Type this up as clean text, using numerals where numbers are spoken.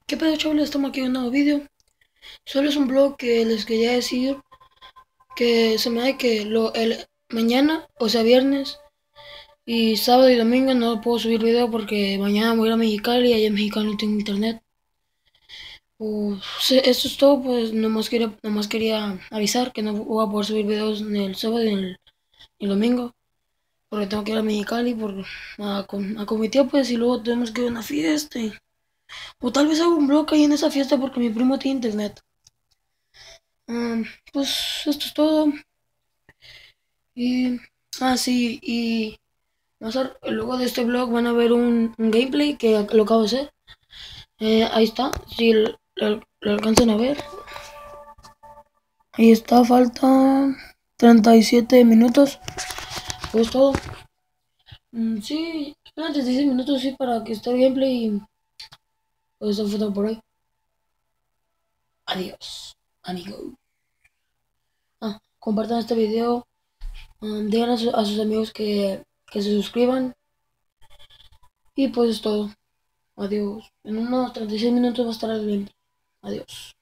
¿Qué pedo, chavales? Estamos aquí en un nuevo vídeo. Solo es un blog que les quería decir que se me da que el mañana, o sea viernes y sábado y domingo no puedo subir video porque mañana voy a ir a Mexicali y allá en Mexicali no tengo internet. Esto es todo, pues nomás quería avisar que no voy a poder subir videos ni el sábado ni el domingo porque tengo que ir a Mexicali con mi tío, pues, y luego tenemos que ir a una fiesta. O tal vez hago un blog ahí en esa fiesta porque mi primo tiene internet. Ah, pues esto es todo. Y, sí, y luego de este vlog van a ver un gameplay que lo acabo de hacer. Ahí está, si lo alcanzan a ver. Ahí está, falta 37 minutos. Pues todo. Sí, faltan 36 minutos, sí, para que esté el gameplay y pues esa foto por ahí. Adiós, amigo. Compartan este video. Digan a sus amigos que se suscriban. Y pues es todo. Adiós. En unos 36 minutos va a estar el gameplay. Adiós.